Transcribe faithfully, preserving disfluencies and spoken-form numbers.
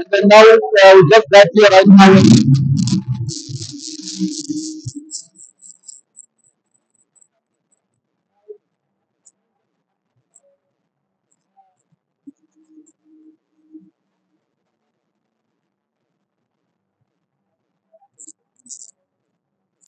And then now uh, we just got here right now.